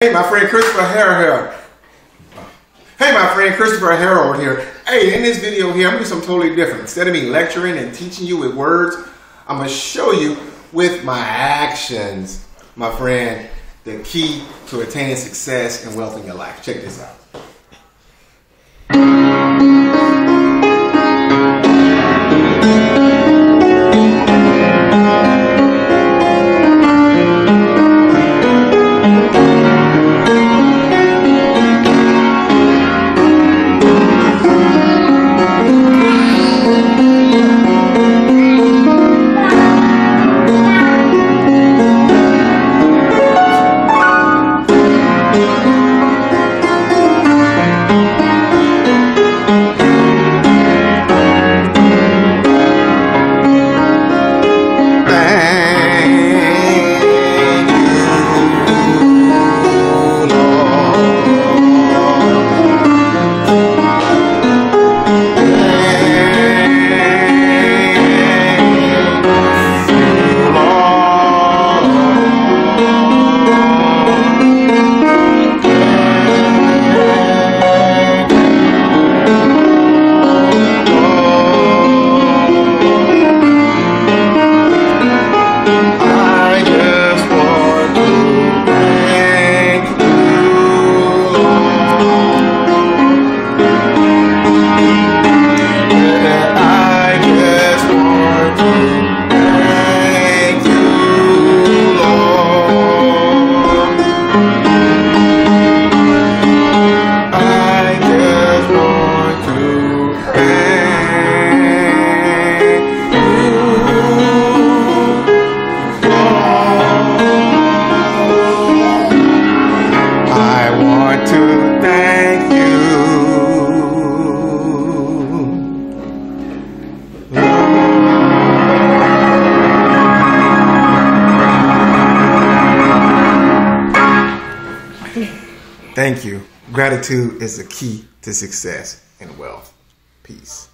Hey, my friend Christopher Harold. Hey, my friend Christopher Harold here. Hey, in this video here, I'm gonna do something totally different. Instead of me lecturing and teaching you with words, I'm gonna show you with my actions, my friend, the key to attaining success and wealth in your life. Check this out. Thank you. Gratitude is the key to success and wealth. Peace.